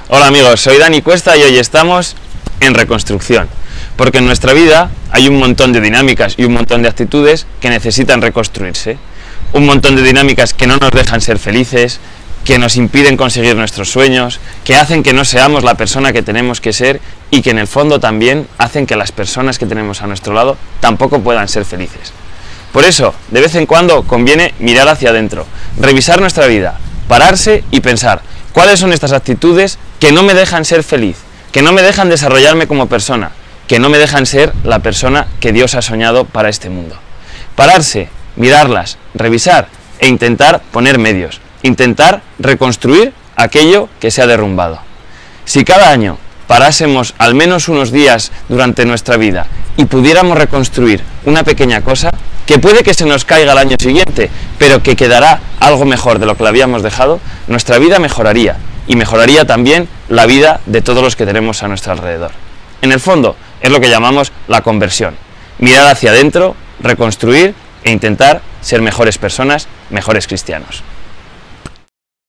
Hola amigos, soy Dani Cuesta y hoy estamos en reconstrucción, porque en nuestra vida hay un montón de dinámicas y un montón de actitudes que necesitan reconstruirse, un montón de dinámicas que no nos dejan ser felices, que nos impiden conseguir nuestros sueños, que hacen que no seamos la persona que tenemos que ser y que en el fondo también hacen que las personas que tenemos a nuestro lado tampoco puedan ser felices. Por eso, de vez en cuando conviene mirar hacia adentro, revisar nuestra vida, pararse y pensar cuáles son estas actitudes que no me dejan ser feliz, que no me dejan desarrollarme como persona, que no me dejan ser la persona que Dios ha soñado para este mundo. Pararse, mirarlas, revisar e intentar poner medios, intentar reconstruir aquello que se ha derrumbado. Si cada año parásemos al menos unos días durante nuestra vida y pudiéramos reconstruir una pequeña cosa, que puede que se nos caiga el año siguiente, pero que quedará algo mejor de lo que la habíamos dejado, nuestra vida mejoraría, y mejoraría también la vida de todos los que tenemos a nuestro alrededor. En el fondo, es lo que llamamos la conversión. Mirar hacia adentro, reconstruir e intentar ser mejores personas, mejores cristianos.